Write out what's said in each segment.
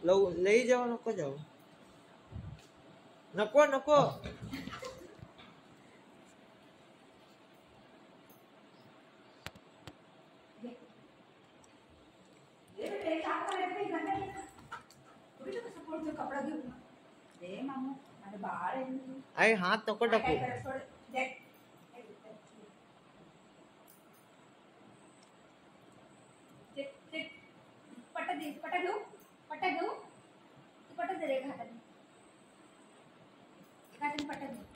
लई जाऊ नको जाऊ. नको नको. कपडा घेऊ दे मामू आणि बाळ आई हात नको टाकू. पट्टा दे पट्टा घेऊ तू पट्टा दे रे हाताने पट्टा दे.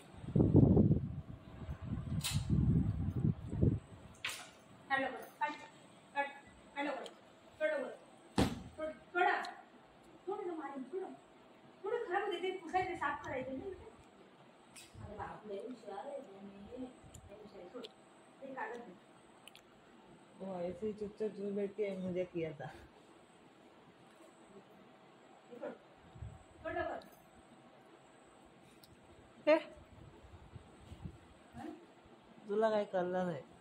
थोडं खराब होते ते पुसायचे साफ करायचे ना. अरे बापरे हुशार आहे ते काढत नाही. वो ऐसे चुपचाप जो बैठ के मुझे किया था. तुला काय कळलं नाही.